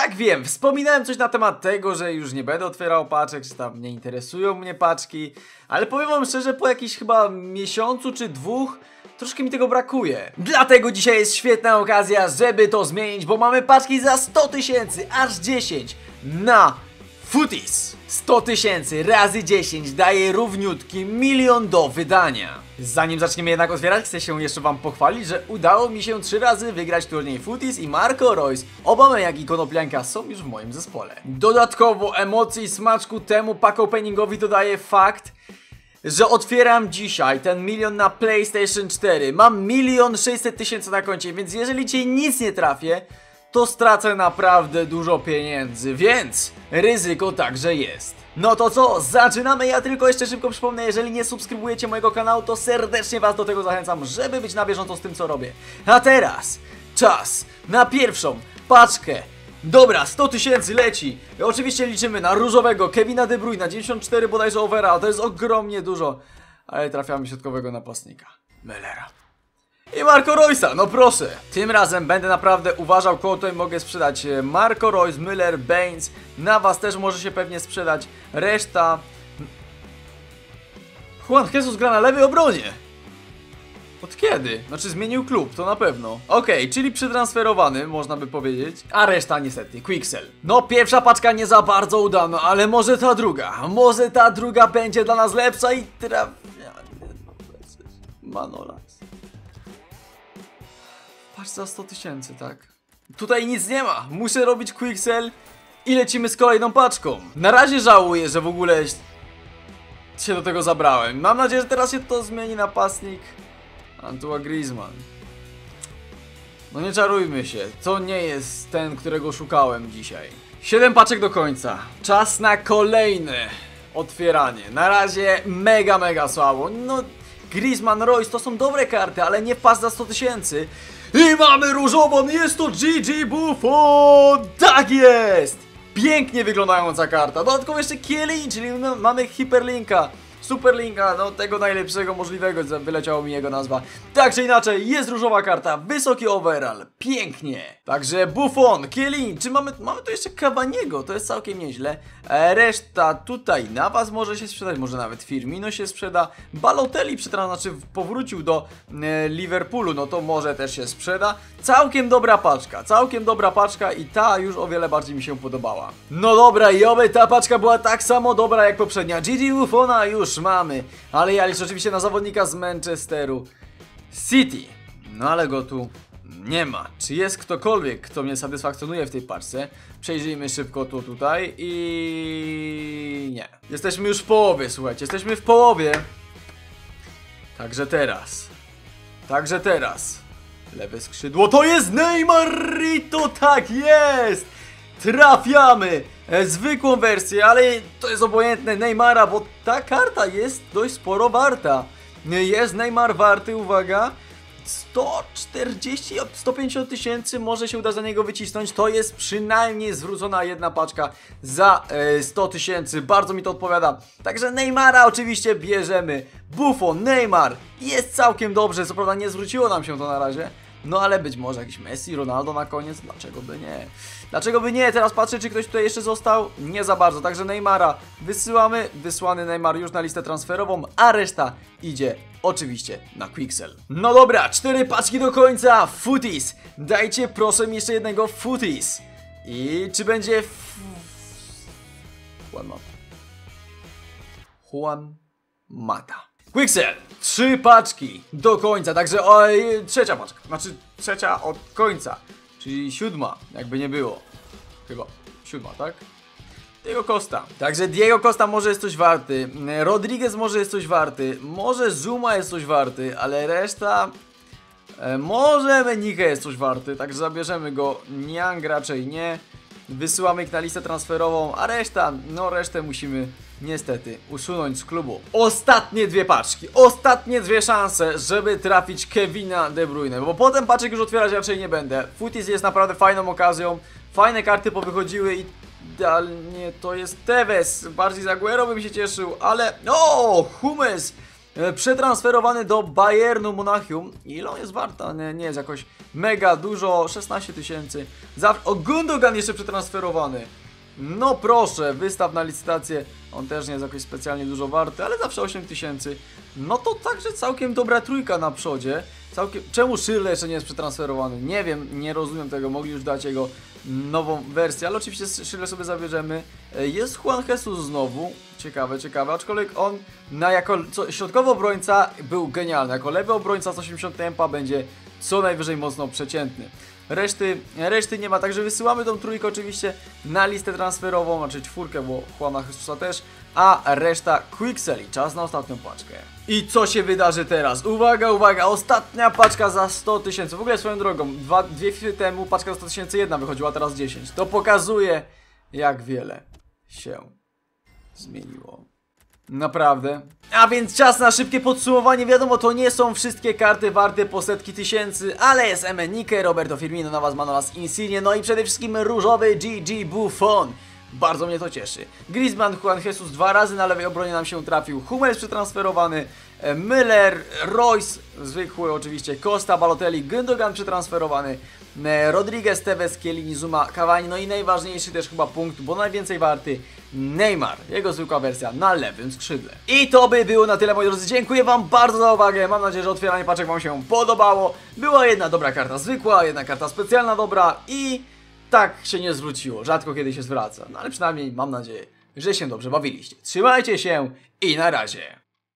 Tak, wiem, wspominałem coś na temat tego, że już nie będę otwierał paczek, czy tam nie interesują mnie paczki, ale powiem wam szczerze, po jakichś chyba miesiącu czy dwóch troszkę mi tego brakuje. Dlatego dzisiaj jest świetna okazja, żeby to zmienić, bo mamy paczki za 100 tysięcy, aż 10 na Footies. 100 tysięcy razy 10 daje równiutki 1 milion do wydania. Zanim zaczniemy jednak otwierać, chcę się jeszcze wam pochwalić, że udało mi się 3 razy wygrać turniej Footies i Marco Reus, Aubameyang i Konoplyanka są już w moim zespole. Dodatkowo emocji i smaczku temu pack openingowi dodaje fakt, że otwieram dzisiaj ten 1 milion na PlayStation 4. Mam 1 600 000 na koncie, więc jeżeli cię nic nie trafię, to stracę naprawdę dużo pieniędzy, więc ryzyko także jest. No to co? Zaczynamy! Ja tylko jeszcze szybko przypomnę, jeżeli nie subskrybujecie mojego kanału, to serdecznie was do tego zachęcam, żeby być na bieżąco z tym, co robię. A teraz czas na pierwszą paczkę. Dobra, 100 tysięcy leci. Oczywiście liczymy na różowego Kevina De Bruyne, 94 bodajże overall, to jest ogromnie dużo. Ale trafiamy środkowego napastnika, Müllera. I Marco Reusa, no proszę. Tym razem będę naprawdę uważał, kogo tutaj mogę sprzedać. Marco Reus, Müller, Baines. Na was też może się pewnie sprzedać. Reszta... Juan Jesus gra na lewej obronie. Od kiedy? Znaczy zmienił klub, to na pewno. Okej, czyli przetransferowany, można by powiedzieć. A reszta niestety, Quicksell. No pierwsza paczka nie za bardzo udana, ale może ta druga. Może ta druga będzie dla nas lepsza i Manolas. Patrz, za 100 tysięcy, tak? Tutaj nic nie ma, muszę robić Quicksell i lecimy z kolejną paczką. Na razie żałuję, że w ogóle się do tego zabrałem. Mam nadzieję, że teraz się to zmieni, napastnik Antoine Griezmann. No nie czarujmy się, to nie jest ten, którego szukałem dzisiaj. 7 paczek do końca, czas na kolejne otwieranie. Na razie mega słabo. No Griezmann, Reus to są dobre karty, ale nie wpaść za 100 tysięcy. I mamy różową, jest to Gigi Buffon! Tak jest! Pięknie wyglądająca karta. Dodatkowo jeszcze Kielin, czyli no, mamy hiperlinka. Superlinka, no tego najlepszego możliwego, wyleciało mi jego nazwa. Tak czy inaczej, jest różowa karta, wysoki overall, pięknie. Także Buffon, Kielin, czy mamy tu jeszcze Cavaniego, to jest całkiem nieźle. Reszta tutaj na was może się sprzedać, może nawet Firmino się sprzeda. Balotelli znaczy powrócił do Liverpoolu, no to może też się sprzeda. Całkiem dobra paczka i ta już o wiele bardziej mi się podobała. No dobra, i oby ta paczka była tak samo dobra jak poprzednia. Gigi Buffona już mamy, ale ja liczę oczywiście na zawodnika z Manchesteru City. No ale go tu nie ma. Czy jest ktokolwiek, kto mnie satysfakcjonuje w tej paczce? Przejrzyjmy szybko to tutaj i... nie. Jesteśmy już w połowie, słuchajcie, jesteśmy w połowie. Także teraz lewe skrzydło, to jest Neymar i to tak jest! Trafiamy! Zwykłą wersję, ale to jest obojętne Neymara, bo ta karta jest dość sporo warta. Jest Neymar warty, uwaga, 150 tysięcy, może się uda za niego wycisnąć. To jest przynajmniej zwrócona jedna paczka za 100 tysięcy, bardzo mi to odpowiada. Także Neymara oczywiście bierzemy. Buffon, Neymar, jest całkiem dobrze, co prawda nie zwróciło nam się to na razie. No ale być może jakiś Messi, Ronaldo na koniec, dlaczego by nie? Dlaczego by nie? Teraz patrzę, czy ktoś tutaj jeszcze został. Nie za bardzo, także Neymara wysyłamy. Wysłany Neymar już na listę transferową, a reszta idzie oczywiście na Quicksell. No dobra, 4 paczki do końca. Footies, dajcie proszę mi jeszcze jednego Footies. I czy będzie... Juan Mata. Quicksell, 3 paczki do końca, także trzecia paczka, znaczy trzecia od końca, czyli 7, jakby nie było. Chyba 7, tak? Diego Costa. Także Diego Costa może jest coś warty, Rodriguez może jest coś warty, może Zuma jest coś warty, ale reszta... może Menike jest coś warty, także zabierzemy go. Niang raczej nie. Wysyłamy ich na listę transferową, a reszta, no resztę musimy niestety usunąć z klubu. Ostatnie 2 paczki, ostatnie 2 szanse, żeby trafić Kevina De Bruyne, bo potem paczek już otwierać raczej nie będę. Footies jest naprawdę fajną okazją, fajne karty powychodziły i idealnie to jest Tevez. Bardziej za Aguero bym się cieszył, ale... o, Hummels! Przetransferowany do Bayernu Monachium. Ile on jest warta? Nie jest jakoś mega dużo. 16 tysięcy. O, Gundogan jeszcze przetransferowany. No proszę, wystaw na licytację. On też nie jest jakoś specjalnie dużo warty, ale zawsze 8 tysięcy. No to także całkiem dobra trójka na przodzie. Czemu Schürrle jeszcze nie jest przetransferowany? Nie wiem, nie rozumiem tego. Mogli już dać jego nową wersję, ale oczywiście Schürrle sobie zabierzemy. Jest Juan Jesus znowu. Ciekawe, ciekawe. Aczkolwiek on jako środkowy obrońca był genialny. Jako lewy obrońca z 80 tempa będzie co najwyżej mocno przeciętny. Reszty nie ma, także wysyłamy tą trójkę oczywiście na listę transferową, znaczy czwórkę, bo Juana Jesusa też, a reszta Quixeli. Czas na ostatnią paczkę. I co się wydarzy teraz? Uwaga, uwaga, ostatnia paczka za 100 tysięcy. W ogóle swoją drogą, dwie chwile temu paczka za 100 tysięcy jedna wychodziła, teraz 10. To pokazuje, jak wiele się zmieniło. Naprawdę. A więc czas na szybkie podsumowanie. Wiadomo, to nie są wszystkie karty warte po setki tysięcy, ale jest Emenike, Roberto Firmino, Navas Manolas, Insigne, no i przede wszystkim różowy Gigi Buffon. Bardzo mnie to cieszy. Griezmann, Juan Jesus 2 razy na lewej obronie nam się trafił. Hummels przetransferowany, Müller, Royce, zwykły oczywiście, Costa, Balotelli, Gundogan przetransferowany, Rodriguez, Tevez, Chiellini, Zuma, Cavani, no i najważniejszy też chyba punkt, bo najwięcej warty, Neymar, jego zwykła wersja na lewym skrzydle. I to by było na tyle, moi drodzy. Dziękuję wam bardzo za uwagę. Mam nadzieję, że otwieranie paczek wam się podobało. Była jedna dobra karta zwykła, jedna karta specjalna dobra i tak się nie zwróciło. Rzadko kiedy się zwraca. No ale przynajmniej mam nadzieję, że się dobrze bawiliście. Trzymajcie się i na razie.